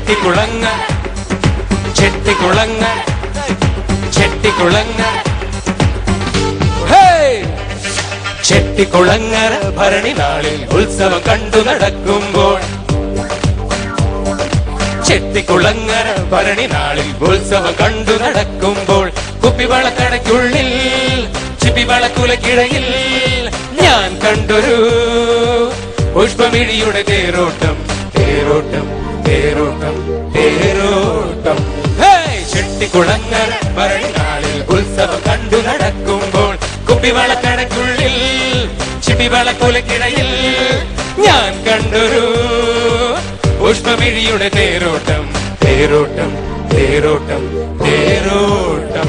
ചെട്ടിക്കുളങ്ങര ചെട്ടിക്കുളങ്ങര ചെട്ടിക്കുളങ്ങര ചെട്ടിക്കുളങ്ങര ഭരണി നാളിൽ ഉത്സവം കണ്ടു നടക്കുമ്പോൾ ചെട്ടിക്കുളങ്ങര ഭരണി നാളിൽ ഉത്സവം കണ്ടു നടക്കുമ്പോൾ കുപ്പിവളക്കടയ്ക്കുള്ളിൽ ചിപ്പിവളക്കുലക്കിടയിൽ ഞാൻ കണ്ടൊരു പുഷ്പമിഴിയുടെ തേരോട്ടം തേരോട്ടം തേരോട്ടം തേരോട്ടം. ചെട്ടിക്കുളങ്ങര ഭരണി നാളിൽ ഉത്സവം കണ്ടു നടക്കുമ്പോൾ കുപ്പിവളക്കടയ്ക്കുള്ളിൽ ചിപ്പിവളക്കുലക്കിടയിൽ ഞാൻ കണ്ടൊരു പുഷ്പമിഴിയുടെ തേരോട്ടം തേരോട്ടം തേരോട്ടം തേരോട്ടം.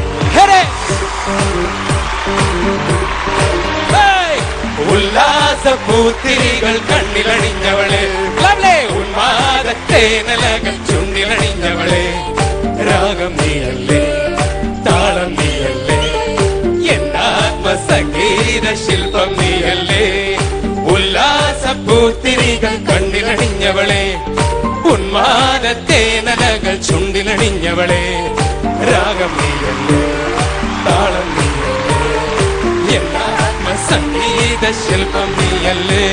ഉല്ലാസപൂത്തിരികൾ കണ്ണിലണിഞ്ഞവളെ ഉന്മാദത്തേനലകൾ ചുണ്ടിലണിഞ്ഞവളെ രാഗം നീയല്ലേ താളം നീയല്ലേ എന്നാത്മസംഗീത ശില്പം നീയല്ലേ. ഉല്ലാസപൂത്തിരികൾ കണ്ണിലണിഞ്ഞവളെ ഉന്മാദത്തേനലകൾ ചുണ്ടിലണിഞ്ഞവളെ രാഗം നീയല്ലേ താളം നീയല്ലേ എന്നാത്മസംഗീത ശില്പം നീയല്ലേ.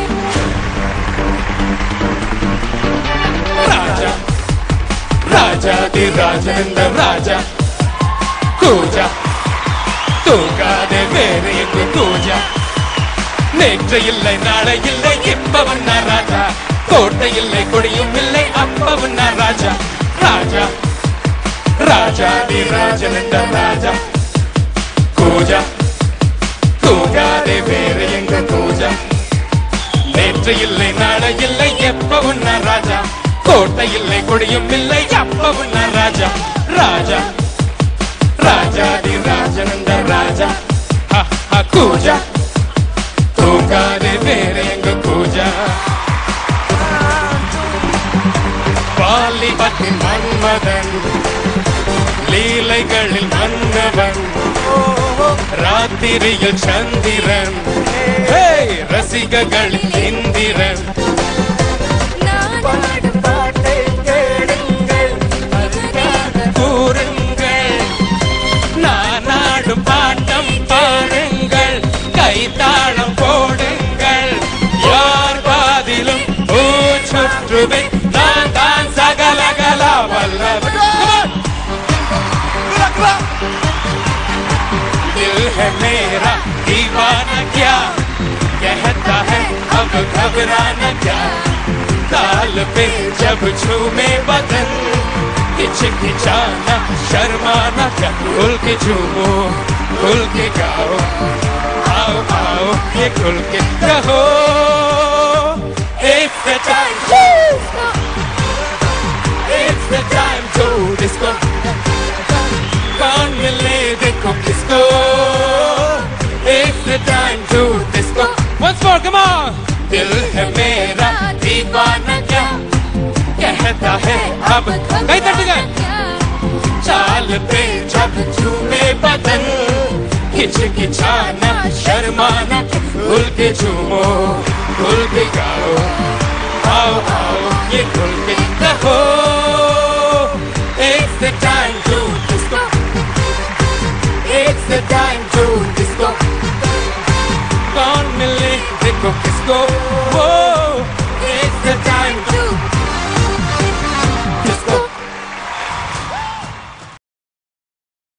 രാജ രാജാതിരാജനന്ദ രാജ കൂജ തൂങ്ങാതെ വേറെയെങ്കിൽ കൂജ நேற்றையில்லை நாளையில்லை இப்பவன் நான் ராஜா கோட்டையில்லை கொடியும் இல்லை அப்பவன் நான் ராஜா ராஜா ராஜாதி ராஜனந்த ராஜா கூஜா தூங்காதே வேறு எங்க கூஜா நேற்றையில்லை நாளையில்லை எப்பவன் நான் ராஜா கோட்டையில்லை கொடியும் இல்லை அப்பவன் நான் ராஜா ராஜா ராஜாதி ராஜனந்த ராஜா கூஜா தூங்காதே வேறு எங்க பூஜா. வாலிபத்தின் மன்மதன் லீலைகளில் மன்னவன் ராத்திரியில் சந்திரன் ரசிகர்களில் இந்திரன். கூறுங்கள் நான் ஆடும் பாட்டம் பாருங்கள் கைத்தாளம் போடுங்கள் யார் பாதிலும் பூச்சுற்றுவேன் நான் தான் சகலகலா வல்லவன். दिल है मेरा दीवाना क्या कहता है अब घबराना क्या ताल पे जब झूमे बदन हिचकिचाना शर्माना क्या. खुल के झूमो खुल के गाओ आओ आओ ये खुल के कहो. It's the time it's the time to disco कौन मिले देखो किसको. It's the time to disco. Once more, come on. दिल है मेरा दीवाना क्या कहता है अब कहीं तक गए चाल पे जब झूमे बदन हिचकिचाना शर्माना खुल के झूमो खुल के गाओ